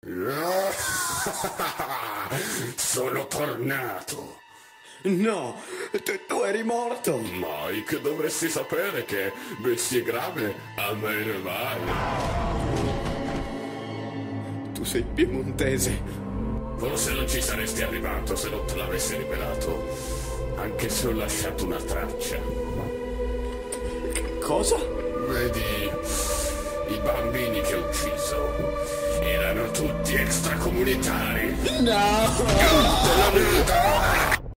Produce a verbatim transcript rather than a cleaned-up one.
Sono tornato. No, tu, tu eri morto. Mike, dovresti sapere che bestie grave a me ne vai. Tu sei piemontese. Forse non ci saresti arrivato se non te l'avessi rivelato, anche se ho lasciato una traccia. Cosa? Vedi, i bambini che ho ucciso erano tutti extracomunitari. No! Te la vedo!